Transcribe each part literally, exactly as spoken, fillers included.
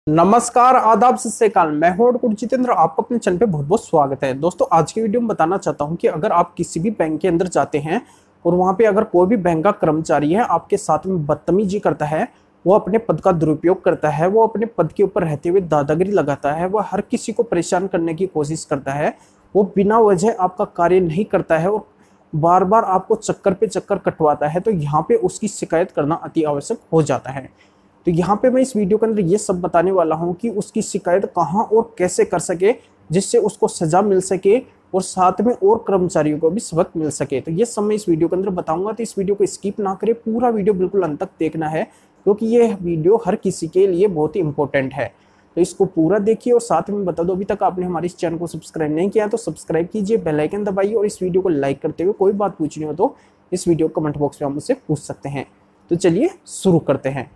नमस्कार, आदाब, सत श्री अकाल। मैं हूं डॉक्टर जितेंद्र, आपका अपने चैनल पे बहुत बहुत स्वागत है। दोस्तों, आज की वीडियो में बताना चाहता हूं कि अगर आप किसी भी बैंक के अंदर जाते हैं और वहां पे अगर कोई भी बैंक का कर्मचारी है आपके साथ में बदतमीजी करता है, वो अपने पद का दुरुपयोग करता है, वो अपने पद के ऊपर रहते हुए दादागिरी लगाता है, वो हर किसी को परेशान करने की कोशिश करता है, वो बिना वजह आपका कार्य नहीं करता है और बार बार आपको चक्कर पे चक्कर कटवाता है, तो यहाँ पे उसकी शिकायत करना अति आवश्यक हो जाता है। तो यहाँ पे मैं इस वीडियो के अंदर ये सब बताने वाला हूँ कि उसकी शिकायत कहाँ और कैसे कर सके जिससे उसको सजा मिल सके और साथ में और कर्मचारियों को भी सबक मिल सके। तो ये सब मैं इस वीडियो के अंदर बताऊंगा, तो इस वीडियो को स्किप ना करें, पूरा वीडियो बिल्कुल अंत तक देखना है क्योंकि ये वीडियो हर किसी के लिए बहुत ही इंपॉर्टेंट है। तो इसको पूरा देखिए और साथ में बता दो, अभी तक आपने हमारे इस चैनल को सब्सक्राइब नहीं किया तो सब्सक्राइब कीजिए, बेल आइकन दबाइए और इस वीडियो को लाइक करते हुए कोई बात पूछनी हो तो इस वीडियो कमेंट बॉक्स में आप मुझसे पूछ सकते हैं। तो चलिए शुरू करते हैं।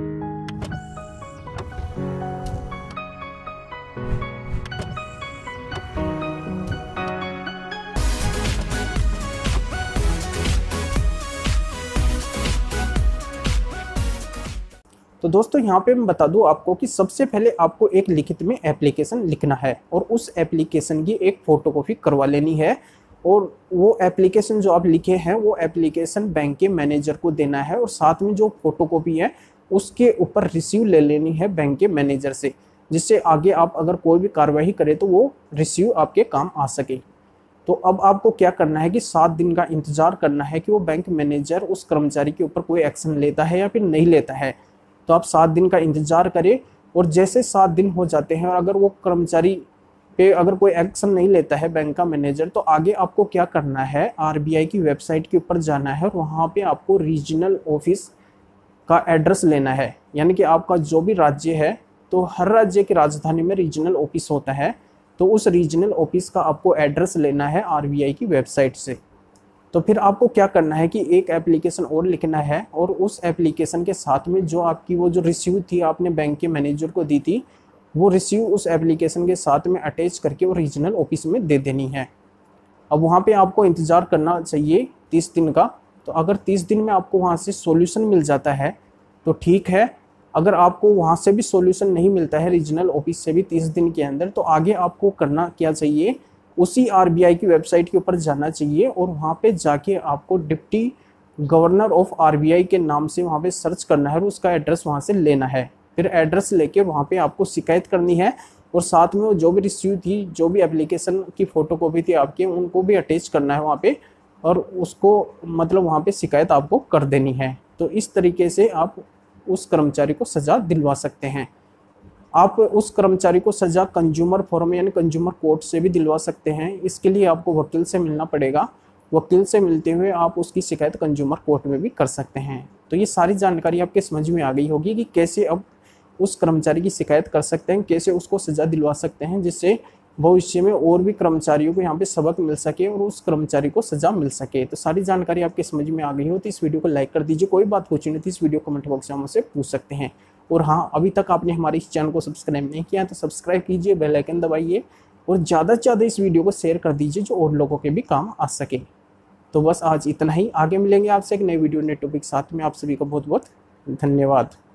तो दोस्तों, यहाँ पे मैं बता दूं आपको कि सबसे पहले आपको एक लिखित में एप्लीकेशन लिखना है और उस एप्लीकेशन की एक फ़ोटोकॉपी करवा लेनी है और वो एप्लीकेशन जो आप लिखे हैं वो एप्लीकेशन बैंक के मैनेजर को देना है और साथ में जो फ़ोटोकॉपी है उसके ऊपर रिसीव ले लेनी है बैंक के मैनेजर से, जिससे आगे आप अगर कोई भी कार्रवाई करें तो वो रिसीव आपके काम आ सके। तो अब आपको क्या करना है कि सात दिन का इंतज़ार करना है कि वो बैंक मैनेजर उस कर्मचारी के ऊपर कोई एक्शन लेता है या फिर नहीं लेता है। तो आप सात दिन का इंतज़ार करें और जैसे सात दिन हो जाते हैं और अगर वो कर्मचारी पे अगर कोई एक्शन नहीं लेता है बैंक का मैनेजर, तो आगे आपको क्या करना है, आरबीआई की वेबसाइट के ऊपर जाना है और वहाँ पे आपको रीजनल ऑफिस का एड्रेस लेना है। यानी कि आपका जो भी राज्य है तो हर राज्य की राजधानी में रीजनल ऑफिस होता है, तो उस रीजनल ऑफिस का आपको एड्रेस लेना है आरबीआई की वेबसाइट से। तो फिर आपको क्या करना है कि एक एप्लीकेशन और लिखना है और उस एप्लीकेशन के साथ में जो आपकी वो जो रिसीव थी आपने बैंक के मैनेजर को दी थी, वो रिसीव उस एप्लीकेशन के साथ में अटैच करके वो रीजनल ऑफिस में दे देनी है। अब वहाँ पे आपको इंतज़ार करना चाहिए तीस दिन का। तो अगर तीस दिन में आपको वहाँ से सॉल्यूशन मिल जाता है तो ठीक है, अगर आपको वहाँ से भी सॉल्यूशन नहीं मिलता है रीजनल ऑफिस से भी तीस दिन के अंदर, तो आगे आपको करना क्या चाहिए, उसी आरबीआई की वेबसाइट के ऊपर जाना चाहिए और वहाँ पे जाके आपको डिप्टी गवर्नर ऑफ आरबीआई के नाम से वहाँ पे सर्च करना है और उसका एड्रेस वहाँ से लेना है। फिर एड्रेस लेके वहाँ पे आपको शिकायत करनी है और साथ में वो जो भी रिसीव थी, जो भी एप्लीकेशन की फ़ोटोकॉपी थी आपकी, उनको भी अटैच करना है वहाँ पे और उसको मतलब वहाँ पे शिकायत आपको कर देनी है। तो इस तरीके से आप उस कर्मचारी को सज़ा दिलवा सकते हैं। आप उस कर्मचारी को सज़ा कंज्यूमर फोरम यानी कंज्यूमर कोर्ट से भी दिलवा सकते हैं। इसके लिए आपको वकील से मिलना पड़ेगा, वकील से मिलते हुए आप उसकी शिकायत कंज्यूमर कोर्ट में भी कर सकते हैं। तो ये सारी जानकारी आपके समझ में आ गई होगी कि कैसे अब उस कर्मचारी की शिकायत कर सकते हैं, कैसे उसको सज़ा दिलवा सकते हैं, जिससे भविष्य में और भी कर्मचारियों को यहाँ पे सबक मिल सके और उस कर्मचारी को सज़ा मिल सके। तो सारी जानकारी आपके समझ में आ गई हो तो इस वीडियो को लाइक कर दीजिए। कोई बात पूछनी थी इस वीडियो कमेंट बॉक्स में मुझसे पूछ सकते हैं। और हाँ, अभी तक आपने हमारे इस चैनल को सब्सक्राइब नहीं किया तो सब्सक्राइब कीजिए, बेल आइकन दबाइए और ज़्यादा से ज़्यादा इस वीडियो को शेयर कर दीजिए जो और लोगों के भी काम आ सके। तो बस आज इतना ही, आगे मिलेंगे आपसे एक नई वीडियो नए टॉपिक साथ में। आप सभी को बहुत बहुत धन्यवाद।